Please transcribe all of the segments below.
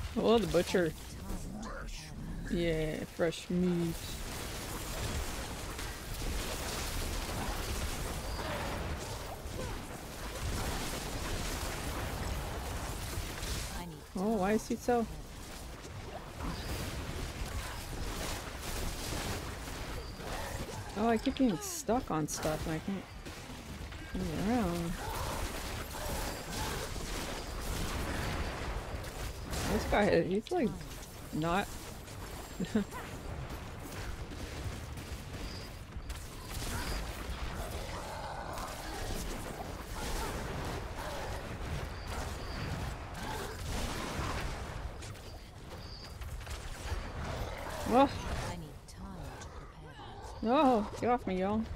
Oh, the butcher. Yeah, fresh meat. Oh, why is he so? Oh, I keep getting stuck on stuff and I can't move around. This guy, he's like not. Oh, no, get off me, y'all.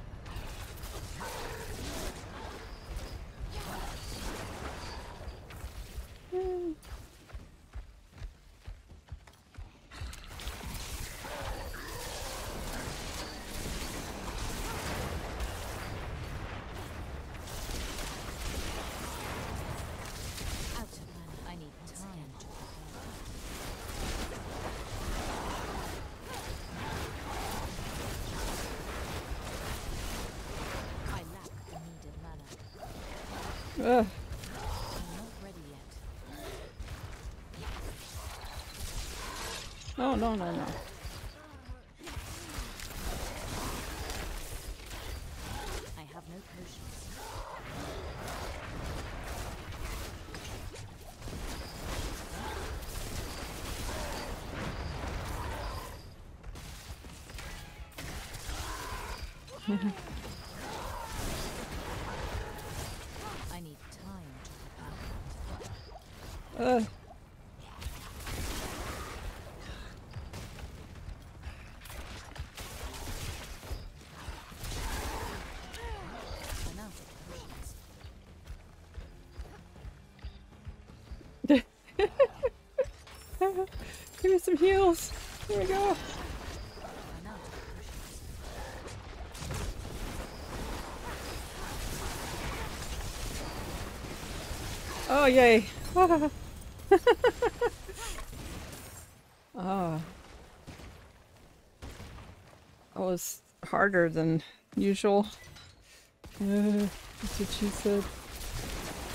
Ugh. Oh, no, no, no. I have no potions. I need time to prepare. Ugh. Give me some heals. Here we go. Oh, yay. Ah. That was harder than usual. That's what she said.